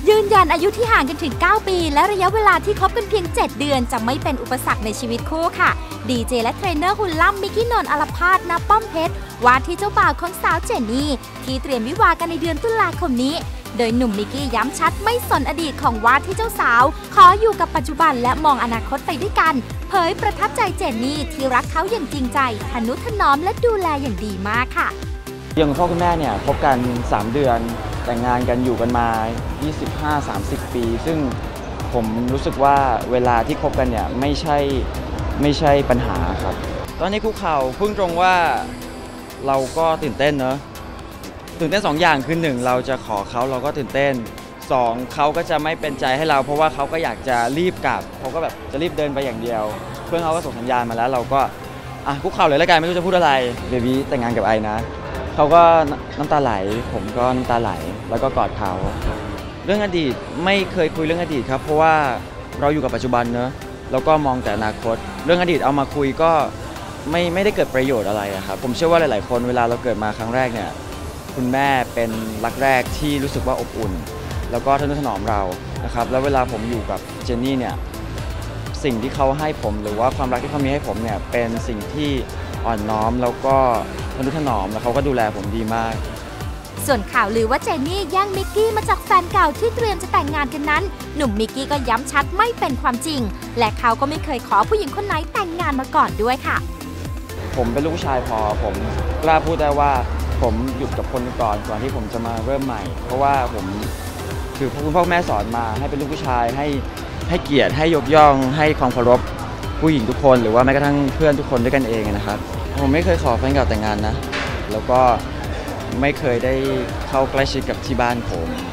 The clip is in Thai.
ยืนยันอายุที่ห่างกันถึง 9 ปี และระยะเวลาที่คบกันเพียง 7 เดือนจะไม่เป็นอุปสรรคในชีวิตคู่ค่ะดีเจและเทรนเนอร์หุ่นล่ำมิกกี้นนท์อลภาสณป้อมเพชรว่าที่เจ้าบ่าวของสาวเจนนี่ที่เตรียมวิวาห์กันในเดือนตุลาคมนี้โดยหนุ่มมิกกี้ย้ำชัดไม่สนอดีตของว่าที่เจ้าสาวขออยู่กับปัจจุบันและมองอนาคตไปด้วยกันเผยประทับใจเจนนี่ที่รักเขาอย่างจริงใจทนุถนอมและดูแลอย่างดีมากค่ะอย่างคุณพ่อคุณแม่เนี่ยคบกัน3 เดือนแต่งงานกันอยู่กันมา 25-30 ปี ซึ่งผมรู้สึกว่าเวลาที่คบกันเนี่ยไม่ใช่ปัญหาครับตอนนี้คุกเข่าพึ่งตรงว่าเราก็ตื่นเต้นเนอะตื่นเต้น2 อย่างคือ1เราจะขอเขาเราก็ตื่นเต้น2เขาก็จะไม่เป็นใจให้เราเพราะว่าเขาก็อยากจะรีบกลับเขาก็แบบจะรีบเดินไปอย่างเดียวเพื่อนเขาก็ส่งสัญญาณมาแล้วเราก็คุกเข่าเลยแล้วกันไม่รู้จะพูดอะไรเบบี้แต่งงานกับไอนะเขาก็น้ำตาไหลผมก็น้ำตาไหลแล้วก็กอดเขาเรื่องอดีตไม่เคยคุยเรื่องอดีตครับเพราะว่าเราอยู่กับปัจจุบันเนอะแล้วก็มองแต่อนาคตเรื่องอดีตเอามาคุยก็ไม่ได้เกิดประโยชน์อะไรครับผมเชื่อว่าหลายๆคนเวลาเราเกิดมาครั้งแรกเนี่ยคุณแม่เป็นรักแรกที่รู้สึกว่าอบอุ่นแล้วก็ทนุถนอมเรานะครับแล้วเวลาผมอยู่กับเจนนี่เนี่ยสิ่งที่เขาให้ผมหรือว่าความรักที่เขามีให้ผมเนี่ยเป็นสิ่งที่อ่อนน้อมแล้วก็ทนุถนอมแล้วเขาก็ดูแลผมดีมากส่วนข่าวลือว่าเจนนี่แย่งมิกกี้มาจากแฟนเก่าที่เตรียมจะแต่งงานกันนั้นหนุ่มมิกกี้ก็ย้ำชัดไม่เป็นความจริงและเขาก็ไม่เคยขอผู้หญิงคนไหนแต่งงานมาก่อนด้วยค่ะผมเป็นลูกชายพอผมกล้าพูดได้ว่าผมหยุดกับคนก่อนที่ผมจะมาเริ่มใหม่เพราะว่าผมคือคุณพ่อแม่สอนมาให้เป็นลูกผู้ชายให้เกียรติให้ยกย่องให้ความเคารพผู้หญิงทุกคนหรือว่าแม้กระทั่งเพื่อนทุกคนด้วยกันเองนะครับผมไม่เคยขอแฟนเก่าแต่งงานนะแล้วก็ไม่เคยได้เข้าใกล้ชิดกับที่บ้านผม